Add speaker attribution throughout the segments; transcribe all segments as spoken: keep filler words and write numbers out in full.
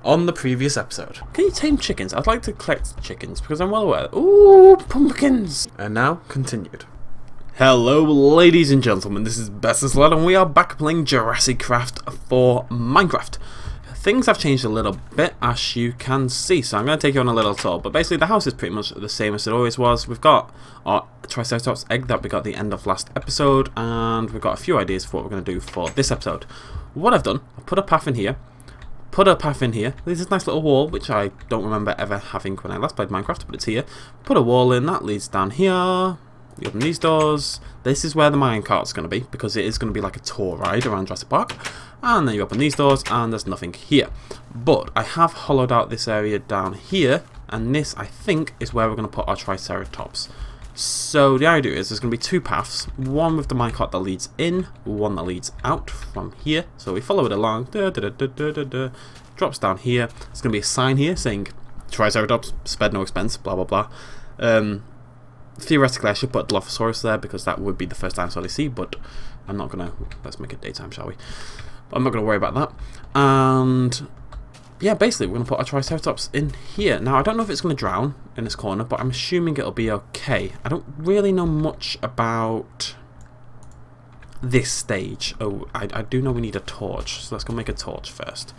Speaker 1: on the previous episode. Can you tame chickens? I'd like to collect chickens because I'm well aware. Ooh, pumpkins! And now, continued. Hello ladies and gentlemen, this is Bessersled and we are back playing Jurassic Craft for Minecraft. Things have changed a little bit, as you can see, so I'm going to take you on a little tour. But basically the house is pretty much the same as it always was. We've got our Triceratops egg that we got at the end of last episode, and we've got a few ideas for what we're going to do for this episode. What I've done, I've put a path in here, put a path in here. There's this nice little wall, which I don't remember ever having when I last played Minecraft, but it's here. Put a wall in, that leads down here. You open these doors. This is where the minecart's going to be, because it is going to be like a tour ride around Jurassic Park. And then you open these doors, and there's nothing here. But I have hollowed out this area down here, and this, I think, is where we're going to put our Triceratops. So the idea is there's going to be two paths, one with the minecart that leads in, one that leads out from here. So we follow it along, da, da, da, da, da, da, drops down here. There's going to be a sign here saying Triceratops, spared no expense, blah blah blah. Um, theoretically I should put Dilophosaurus there because that would be the first dinosaur they see, but I'm not going to. Let's make it daytime, shall we? I'm not going to worry about that. And yeah, basically we're going to put our Triceratops in here. Now I don't know if it's going to drown in this corner, but I'm assuming it'll be okay. I don't really know much about this stage. Oh, I, I do know we need a torch, so let's go make a torch first.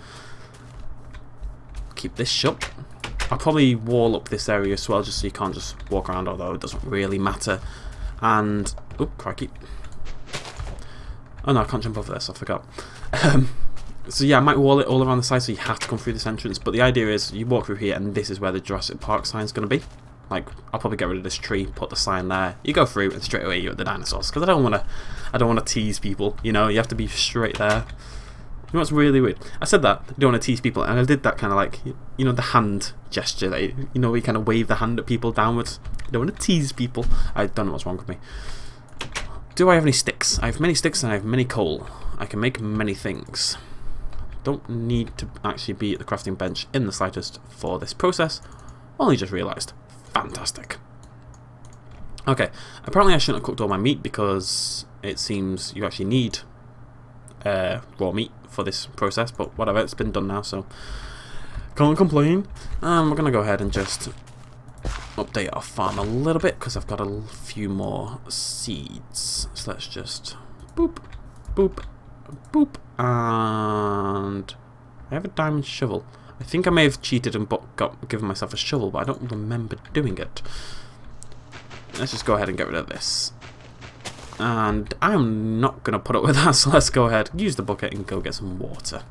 Speaker 1: Keep this shut. I'll probably wall up this area as well, just so you can't just walk around, although it doesn't really matter. And oh crikey. Oh no, I can't jump over this, I forgot. Um, so yeah, I might wall it all around the side so you have to come through this entrance, but the idea is you walk through here and this is where the Jurassic Park sign is going to be. Like, I'll probably get rid of this tree, put the sign there, you go through and straight away you're at the dinosaurs, because I don't want to I don't want to tease people, you know, you have to be straight there. You know what's really weird? I said that, you don't want to tease people, and I did that kind of like, you know, the hand gesture, that you, you know, we kind of wave the hand at people downwards. You don't want to tease people. I don't know what's wrong with me. Do I have any sticks? I have many sticks and I have many coal. I can make many things. Don't need to actually be at the crafting bench in the slightest for this process. Only just realised. Fantastic. Okay, apparently I shouldn't have cooked all my meat because it seems you actually need uh, raw meat for this process, but whatever, it's been done now, so can't complain. Um, we're going to go ahead and just update our farm a little bit because I've got a few more seeds. So let's just boop, boop, boop, and I have a diamond shovel. I think I may have cheated and got given myself a shovel, but I don't remember doing it. Let's just go ahead and get rid of this. And I'm not going to put up with that, so let's go ahead, use the bucket and go get some water.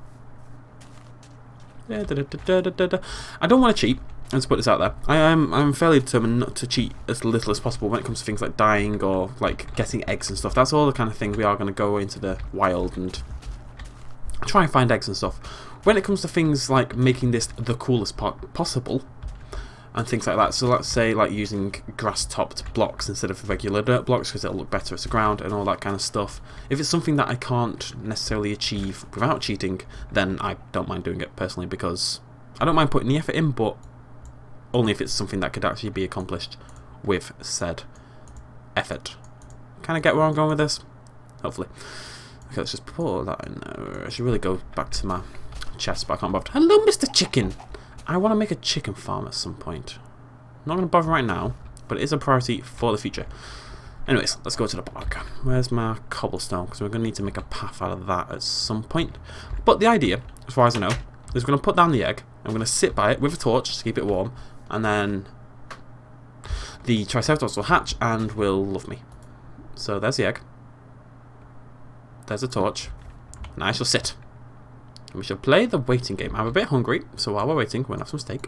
Speaker 1: Da, da, da, da, da, da, da. I don't want to cheat. Let's put this out there. I am I'm fairly determined not to cheat as little as possible when it comes to things like dying or like getting eggs and stuff. That's all the kind of thing we are going to go into the wild and try and find eggs and stuff. When it comes to things like making this the coolest part possible and things like that, so let's say like using grass topped blocks instead of regular dirt blocks because it'll look better as the ground and all that kind of stuff. If it's something that I can't necessarily achieve without cheating, then I don't mind doing it personally, because I don't mind putting the effort in, but only if it's something that could actually be accomplished with said effort. Kind of get where I'm going with this? Hopefully. Okay, let's just put that in there. I should really go back to my chest, but I can't bother. Hello, Mister Chicken! I want to make a chicken farm at some point. I'm not going to bother right now, but it is a priority for the future. Anyways, let's go to the park. Where's my cobblestone? Because we're going to need to make a path out of that at some point. But the idea, as far as I know, is we're going to put down the egg. I'm going to sit by it with a torch to keep it warm. And then the Triceratops will hatch and will love me. So there's the egg. There's a torch. And I shall sit. And we shall play the waiting game. I'm a bit hungry, so while we're waiting, we'll have some steak.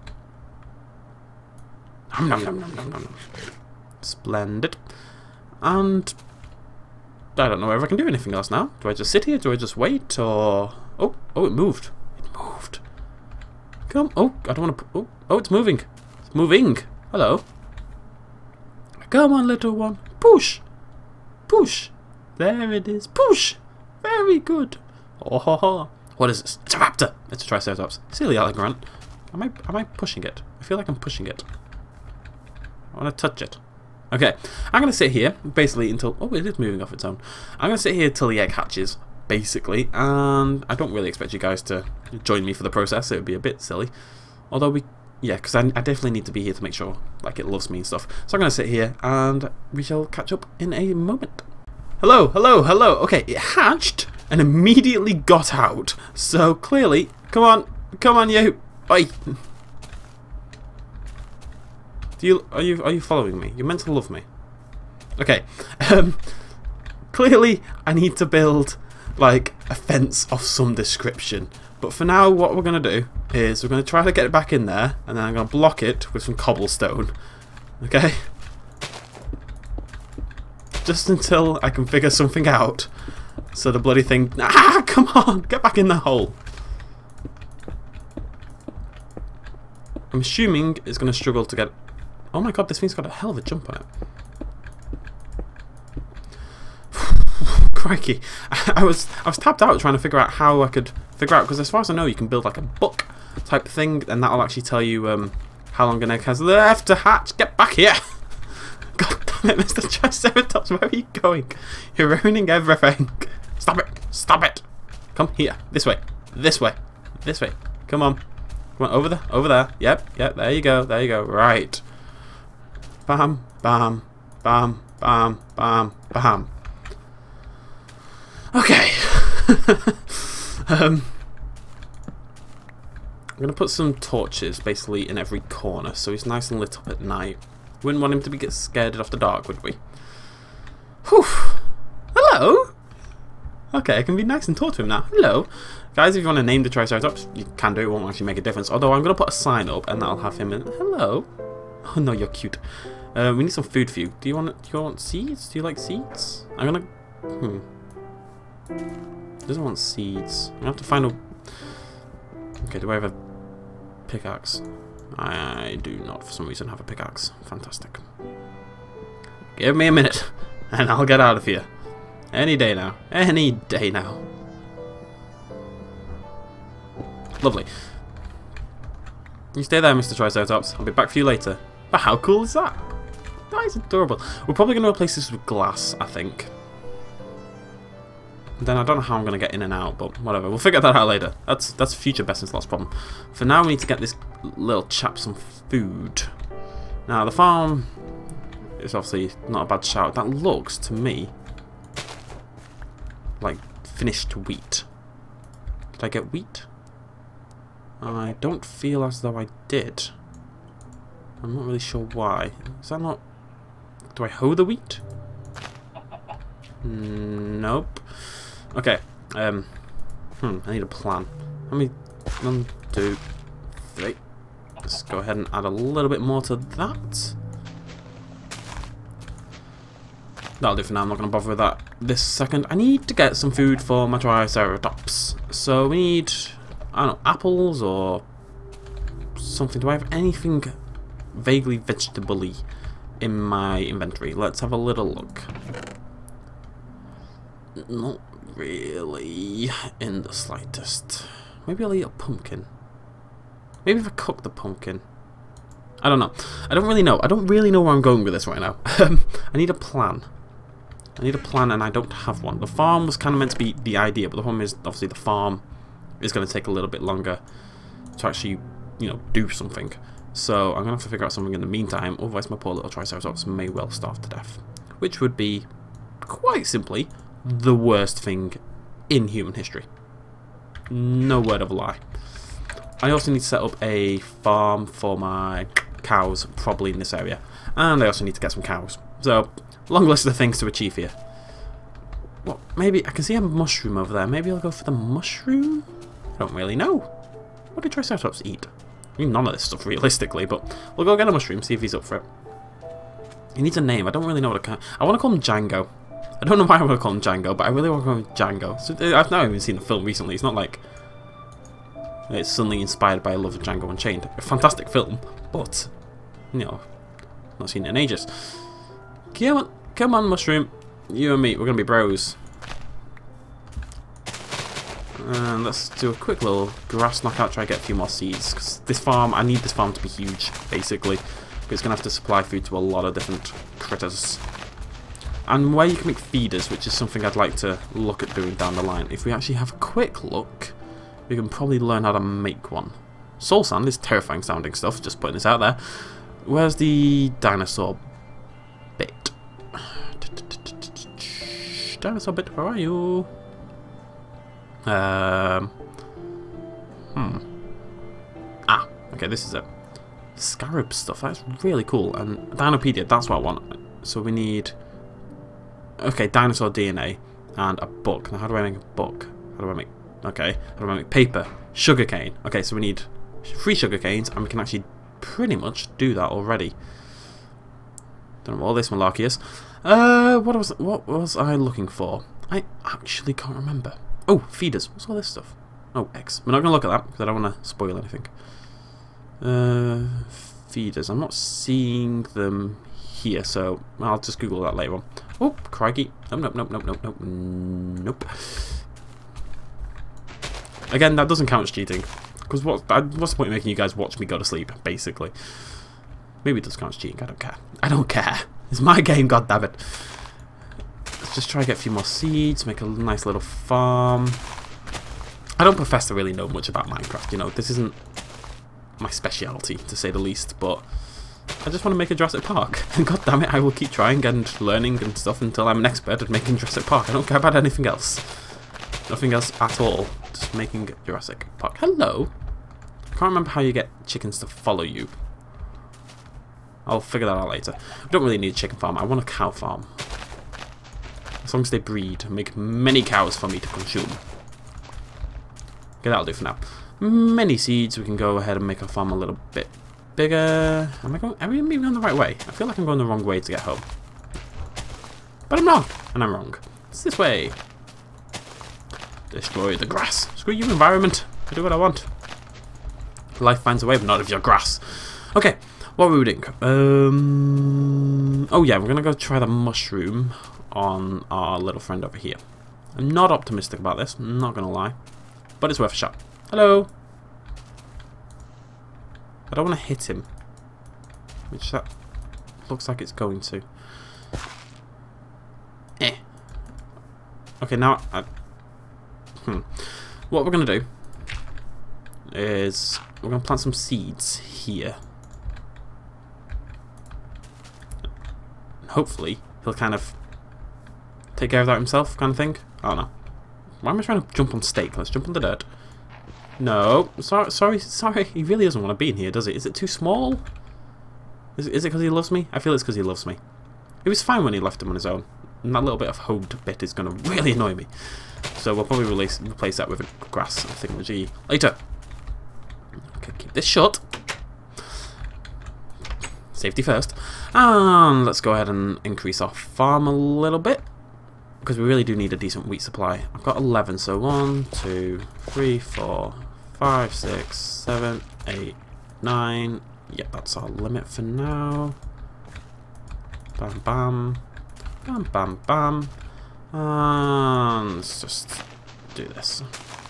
Speaker 1: Nom, nom, nom, nom, nom, nom. Splendid. And I don't know if I can do anything else now. Do I just sit here? Do I just wait? Or oh, oh, it moved. It moved. Come. Oh, I don't want to. Oh, oh, it's moving. It's moving. Hello. Come on, little one. Push. Push. There it is. Push. Very good. Oh, ho, ho. What is this? It's a raptor. It's a Triceratops. Silly Allegrant. Am I, am I pushing it? I feel like I'm pushing it. I want to touch it. Okay. I'm going to sit here, basically, until... Oh, it is moving off its own. I'm going to sit here until the egg hatches. basically, and I don't really expect you guys to join me for the process. It would be a bit silly. Although we, yeah, because I, I definitely need to be here to make sure like it loves me and stuff. So I'm going to sit here and we shall catch up in a moment. Hello, hello, hello. Okay, it hatched and immediately got out. So clearly, come on, come on, you. Oi. Do you are you are you following me? You're meant to love me. Okay. Um. Clearly, I need to build like a fence of some description. But for now, what we're gonna do is we're gonna try to get it back in there, and then I'm gonna block it with some cobblestone. Okay. Just until I can figure something out. So the bloody thing. Ah! Come on! Get back in the hole. I'm assuming it's gonna struggle to get. Oh my god, this thing's got a hell of a jump on it. Crikey. I was I was tapped out trying to figure out how I could figure out, because as far as I know you can build like a book type thing, and that'll actually tell you um, how long an egg has left to hatch. Get back here! God damn it, Mister Triceratops, where are you going? You're ruining everything. Stop it! Stop it! Come here. This way. This way. This way. Come on. Come on, over there. Over there. Yep, yep, there you go. There you go. Right. Bam, bam, bam, bam, bam, bam. Okay. um, I'm going to put some torches basically in every corner so he's nice and lit up at night. Wouldn't want him to be get scared after dark, would we? Whew. Hello? Okay, I can be nice and talk to him now. Hello. Guys, if you want to name the Triceratops, you can do it. It won't actually make a difference. Although I'm going to put a sign up and that'll have him in. Hello. Oh no, you're cute. Uh, we need some food for you. Do you want do you want seeds? Do you like seeds? I'm gonna hmm. Doesn't want seeds. I have to find a. Okay, do I have a pickaxe? I do not for some reason have a pickaxe. Fantastic. Give me a minute and I'll get out of here. Any day now. Any day now. Lovely. You stay there, Mister Triceratops. I'll be back for you later. But how cool is that? That is adorable. We're probably going to replace this with glass, I think. Then I don't know how I'm going to get in and out, but whatever. We'll figure that out later. That's that's future best and last problem. For now, we need to get this little chap some food. Now, the farm is obviously not a bad shout. That looks, to me, like finished wheat. Did I get wheat? I don't feel as though I did. I'm not really sure why. Is that not... Do I hoe the wheat? Nope. Okay. Um. Hmm. I need a plan. How many? One, two, three. Let's go ahead and add a little bit more to that. That'll do for now. I'm not going to bother with that this second. I need to get some food for my Triceratops. So we need, I don't know, apples or something. Do I have anything vaguely vegetable-y in my inventory? Let's have a little look. Not really in the slightest. Maybe I'll eat a pumpkin. Maybe if I cook the pumpkin. I don't know. I don't really know. I don't really know where I'm going with this right now. I need a plan. I need a plan and I don't have one. The farm was kind of meant to be the idea, but the problem is obviously the farm is going to take a little bit longer to actually, you know, do something. So I'm going to have to figure out something in the meantime, otherwise my poor little Triceratops may well starve to death. Which would be, quite simply, the worst thing in human history. No word of a lie. I also need to set up a farm for my cows, probably in this area. And I also need to get some cows. So, long list of things to achieve here. Well, maybe, I can see a mushroom over there. Maybe I'll go for the mushroom? I don't really know. What do Triceratops eat? I mean, none of this stuff realistically, but we'll go get a mushroom, see if he's up for it. He needs a name. I don't really know what to call. I want to call him Django. I don't know why I want to call him Django, but I really want to call him Django. So, I've not even seen the film recently. It's not like it's suddenly inspired by a love of Django Unchained. A fantastic film, but, you know, not seen it in ages. Come on, come on, mushroom. You and me, we're going to be bros. And let's do a quick little grass knockout, try to get a few more seeds. Because this farm, I need this farm to be huge, basically. It's going to have to supply food to a lot of different critters. and where you can make feeders, which is something I'd like to look at doing down the line. If we actually have a quick look, we can probably learn how to make one. Soul sand is terrifying sounding stuff, just putting this out there. Where's the dinosaur bit? Dinosaur bit, where are you? Um, hmm. Ah, okay, this is it. Scarab stuff, that's really cool. And Dinopedia, that's what I want. So we need... Okay, dinosaur D N A and a book. Now how do I make a book? How do I make... Okay, how do I make paper? Sugarcane. Okay, so we need three sugar canes and we can actually pretty much do that already. Don't know what all this malarkey is. Uh, what was, what was I looking for? I actually can't remember. Oh, feeders. What's all this stuff? Oh, X. We're not going to look at that because I don't want to spoil anything. Uh, feeders. I'm not seeing them here, so I'll just Google that later on. Oh, crikey. Nope, nope, nope, nope, nope, nope, nope. Again, that doesn't count as cheating. Because what, what's the point of making you guys watch me go to sleep, basically? Maybe it does count as cheating, I don't care. I don't care. It's my game, goddammit. Let's just try to get a few more seeds, make a nice little farm. I don't profess to really know much about Minecraft, you know, this isn't my speciality, to say the least, but I just want to make a Jurassic Park. And god damn it, I will keep trying and learning and stuff until I'm an expert at making Jurassic Park. I don't care about anything else. Nothing else at all. Just making Jurassic Park. Hello? I can't remember how you get chickens to follow you. I'll figure that out later. I don't really need a chicken farm. I want a cow farm. As long as they breed and make many cows for me to consume. Okay, that'll do for now. Many seeds. We can go ahead and make our farm a little bit bigger. Am I going? Am I even going the right way? I feel like I'm going the wrong way to get home. But I'm not, and I'm wrong. It's this way. Destroy the grass. Screw you, environment. I do what I want. Life finds a way, but not if you're grass. Okay, what were we doing? Um, oh yeah, we're gonna go try the mushroom on our little friend over here. I'm not optimistic about this. I'm not gonna lie, but it's worth a shot. Hello. I don't want to hit him, which that looks like it's going to. Eh. Okay, now I, hmm. What we're gonna do is we're gonna plant some seeds here. Hopefully he'll kind of take care of that himself, kind of thing. I don't know. Why am I trying to jump on stake? Let's jump on the dirt. No, sorry, sorry, sorry. He really doesn't want to be in here, does he? Is it too small? Is, is it because he loves me? I feel it's because he loves me. He was fine when he left him on his own. And that little bit of hoed bit is going to really annoy me. So we'll probably replace, replace that with a grass thingamajig later. Okay, keep this shut. Safety first. And let's go ahead and increase our farm a little bit. Because we really do need a decent wheat supply. I've got eleven, so one, two, three, four, five, six, seven, eight, nine. Yep, that's our limit for now. Bam, bam. Bam, bam, bam. And let's just do this.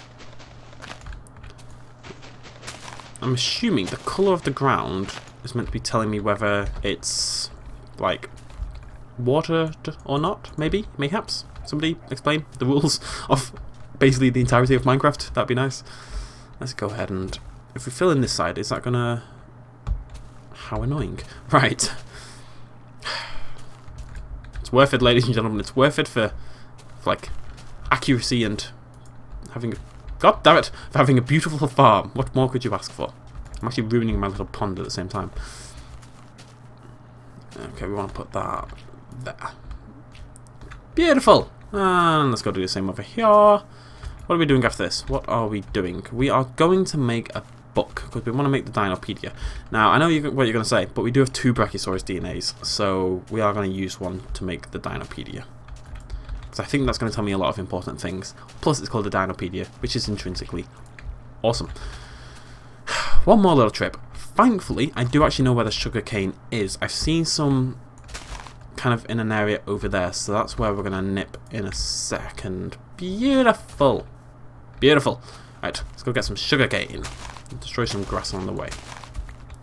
Speaker 1: I'm assuming the colour of the ground is meant to be telling me whether it's, like, watered or not, maybe, mayhaps. Somebody explain the rules of basically the entirety of Minecraft. That'd be nice. Let's go ahead and, if we fill in this side, is that gonna... How annoying. Right. It's worth it, ladies and gentlemen. It's worth it for, for like, accuracy and having a... God damn it! For having a beautiful farm. What more could you ask for? I'm actually ruining my little pond at the same time. Okay, we want to put that there. Beautiful! And let's go do the same over here. What are we doing after this? What are we doing? We are going to make a book, because we want to make the Dinopedia. Now, I know you, what you're going to say, but we do have two Brachiosaurus D N As, so we are going to use one to make the Dinopedia. Because I think that's going to tell me a lot of important things. Plus, it's called the Dinopedia, which is intrinsically awesome. One more little trip. Thankfully, I do actually know where the sugarcane is. I've seen some kind of in an area over there, so that's where we're going to nip in a second. Beautiful. Beautiful. Right, let's go get some sugarcane. Destroy some grass on the way.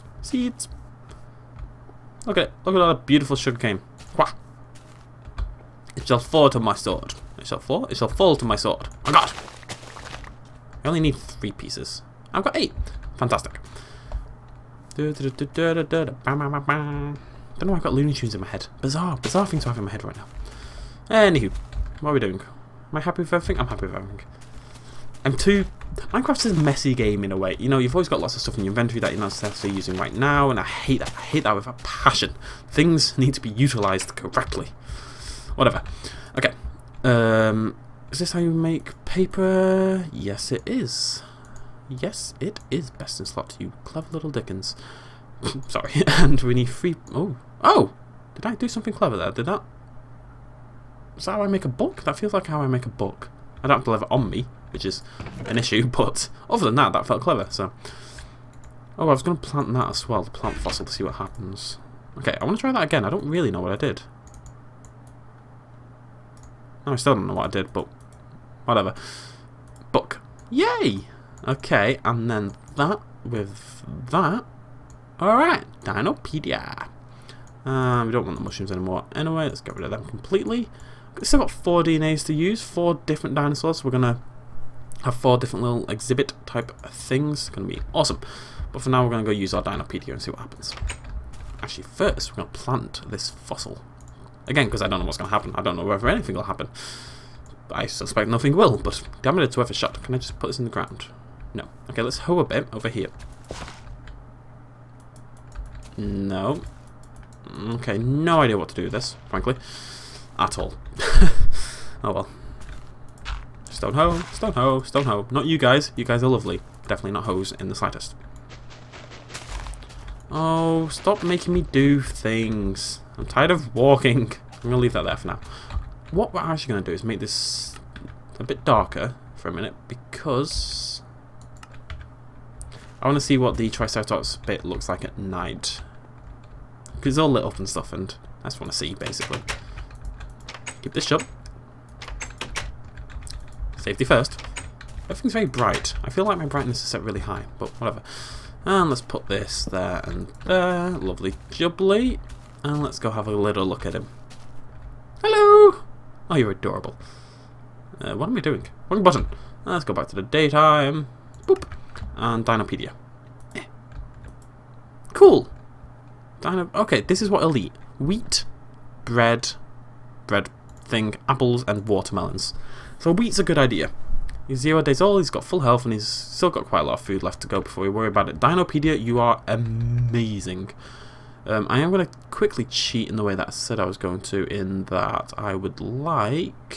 Speaker 1: Seeds. Look at it. Look at all that beautiful sugarcane. Wah. It shall fall to my sword. It shall fall? It shall fall to my sword. Oh god! I only need three pieces. I've got eight. Fantastic. Don't know why I've got Looney Tunes in my head. Bizarre, bizarre thing to have in my head right now. Anywho, what are we doing? Am I happy with everything? I'm happy with everything. I'm too... Minecraft is a messy game in a way. You know, you've always got lots of stuff in your inventory that you're not necessarily using right now, and I hate that. I hate that with a passion. Things need to be utilised correctly. Whatever. Okay. Um, is this how you make paper? Yes, it is. Yes, it is. Best in slot, you clever little Dickens. Sorry. And we need three... Oh. Oh! Did I do something clever there? Did that... Is that how I make a book? That feels like how I make a book. I don't have to leave it on me, which is an issue, but other than that, that felt clever, so... Oh, I was going to plant that as well, the plant fossil, to see what happens. Okay, I want to try that again. I don't really know what I did. No, I still don't know what I did, but... Whatever. Book. Yay! Okay, and then that with that. Alright, Dinopedia. Um, we don't want the mushrooms anymore. Anyway, let's get rid of them completely. We've still got four D N As to use, four different dinosaurs. So we're going to have four different little exhibit type things. It's going to be awesome. But for now, we're going to go use our Dinopedia and see what happens. Actually, first, we're going to plant this fossil. Again, because I don't know what's going to happen. I don't know whether anything will happen. I suspect nothing will, but damn it, it's worth a shot. Can I just put this in the ground? No. Okay, let's hoe a bit over here. No. Okay, no idea what to do with this, frankly. At all. Oh well. Stone hoe, stone hoe, stone hoe. Not you guys. You guys are lovely. Definitely not hoes in the slightest. Oh, stop making me do things. I'm tired of walking. I'm going to leave that there for now. What we're actually going to do is make this a bit darker for a minute, because I want to see what the Triceratops bit looks like at night. Because it's all lit up and stuff, and I just want to see, basically. Keep this shut. Safety first. Everything's very bright. I feel like my brightness is set really high, but whatever. And let's put this there and there. Lovely jubbly. And let's go have a little look at him. Hello! Oh, you're adorable. Uh, what am I doing? Wrong button. Let's go back to the daytime. Boop. And Dinopedia. Eh. Cool. Dino okay, this is what he'll eat. Wheat, bread, bread thing, apples, and watermelons. So wheat's a good idea. He's zero days old, he's got full health, and he's still got quite a lot of food left to go before we worry about it. Dinopedia, you are amazing. Um, I am going to quickly cheat in the way that I said I was going to, in that I would like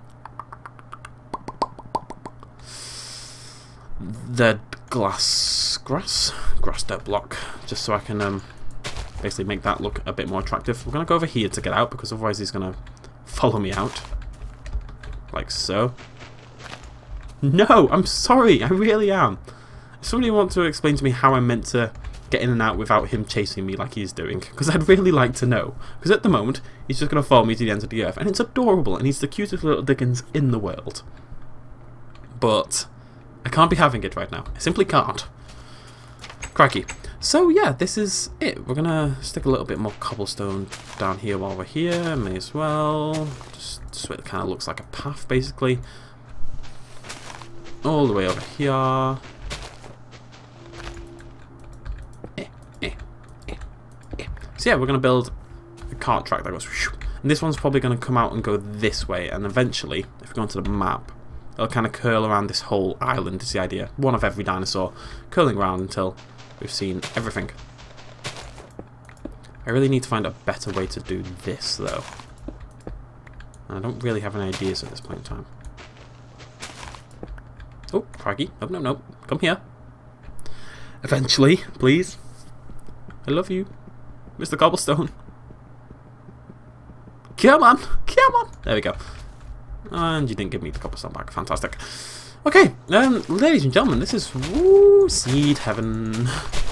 Speaker 1: the glass grass grass dirt block, just so I can um, basically make that look a bit more attractive. We're going to go over here to get out, because otherwise he's going to follow me out, like so. No, I'm sorry, I really am. If somebody wants to explain to me how I'm meant to get in and out without him chasing me like he's doing, because I'd really like to know. Because at the moment, he's just going to follow me to the ends of the earth, and it's adorable, and he's the cutest little Dickens in the world. But I can't be having it right now. I simply can't. Crikey. So yeah, this is it. We're going to stick a little bit more cobblestone down here while we're here. May as well. Just so it kind of looks like a path, basically. All the way over here. Eh, eh, eh, eh. So yeah, we're going to build a cart track that goes... And this one's probably going to come out and go this way. And eventually, if we go onto the map, it'll kind of curl around this whole island, is the idea. One of every dinosaur curling around until we've seen everything. I really need to find a better way to do this, though. And I don't really have any ideas at this point in time. Oh, crikey. No, no, no. Come here. Eventually, please. I love you, Mister Cobblestone. Come on. Come on. There we go. And you didn't give me the cobblestone back. Fantastic. Okay, um, ladies and gentlemen, this is woo, Seed Heaven.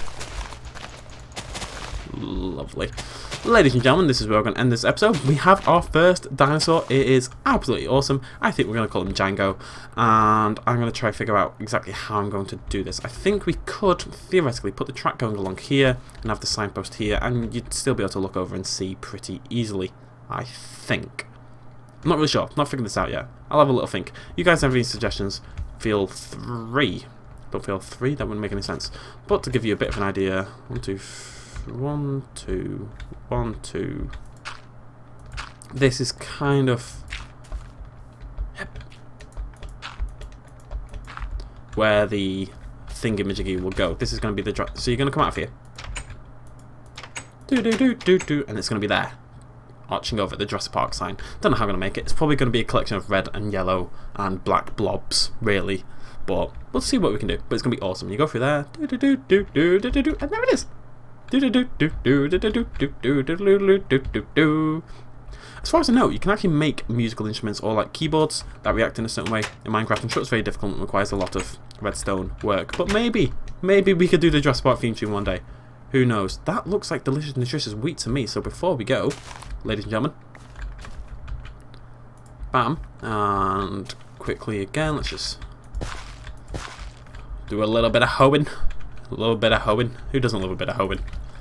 Speaker 1: Lovely. Ladies and gentlemen, this is where we're going to end this episode. We have our first dinosaur. It is absolutely awesome. I think we're going to call him Django. And I'm going to try to figure out exactly how I'm going to do this. I think we could, theoretically, put the track going along here and have the signpost here. And you'd still be able to look over and see pretty easily, I think. I'm not really sure. Not figured this out yet. I'll have a little think. You guys have any suggestions? Feel free. Don't feel free. That wouldn't make any sense. But to give you a bit of an idea, one, two, one, two, one, two. This is kind of where the thingamajiggy will go. This is going to be the dra so you're going to come out of here. Do do do do do, and it's going to be there, arching over the Jurassic Park sign. Don't know how I'm going to make it. It's probably going to be a collection of red and yellow and black blobs, really. But we'll see what we can do. But it's going to be awesome. You go through there, do do do do do do do do, and there it is. Do do do do do do do do do do do do do do. As far as I know, you can actually make musical instruments or like keyboards that react in a certain way in Minecraft. I'm sure it's very difficult and requires a lot of redstone work. But maybe, maybe we could do the Jurassic Park theme tune one day. Who knows? That looks like delicious, nutritious wheat to me. So before we go, ladies and gentlemen, bam, and quickly again, let's just do a little bit of hoeing. A little bit of hoeing. Who doesn't love a bit of hoeing?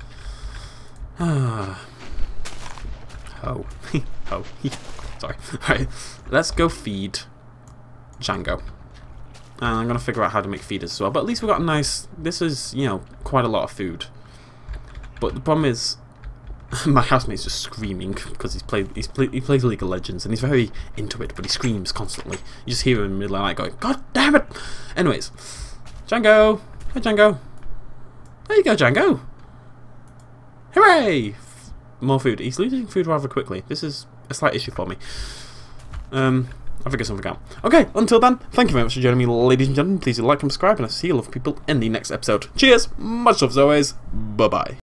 Speaker 1: Ah. Oh. Oh. Sorry. Alright. Let's go feed Django. And I'm going to figure out how to make feeders as well. But at least we've got a nice... This is, you know, quite a lot of food. But the problem is... my housemate's just screaming because he's played, he's play, he plays League of Legends and he's very into it, but he screams constantly. You just hear him in the middle of the night going, God damn it! Anyways. Django! Hi, Django. There you go, Django. Hooray! More food. He's losing food rather quickly. This is a slight issue for me. Um, I'll figure something out. Okay, until then, thank you very much for joining me, ladies and gentlemen. Please do like and subscribe, and I'll see you lovely people in the next episode. Cheers! Much love as always. Bye-bye.